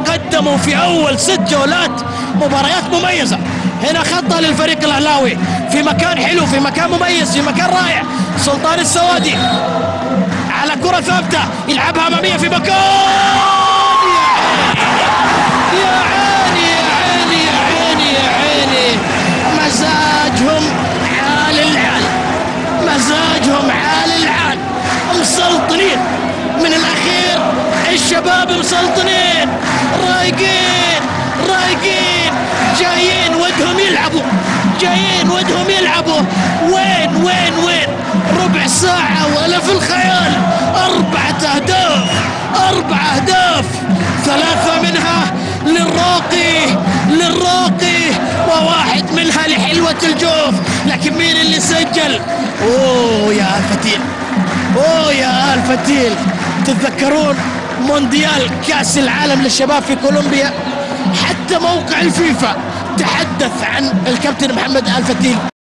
وقدموا في اول 6 جولات مباريات مميزه. هنا خطه للفريق الاهلاوي في مكان حلو، في مكان مميز، في مكان رائع. سلطان السوادي على كره ثابته يلعبها اماميه في مكان، يا عيني يا عيني يا عيني يا عيني. مزاجهم عال العال، مزاجهم عال العال، مسلطنين من الاخير. الشباب مسلطنين، رايقين رايقين، جايين ودهم يلعبوا، جايين ودهم يلعبوا. وين وين وين ربع ساعة ولا في الخيال 4 أهداف، 4 أهداف، 3 منها للراقي وواحد منها لحلوة الجوف. لكن مين اللي سجل؟ اوه يا الفتيل، اوه يا الفتيل. تتذكرون مونديال كأس العالم للشباب في كولومبيا؟ حتى موقع الفيفا تحدث عن الكابتن محمد الفتيل.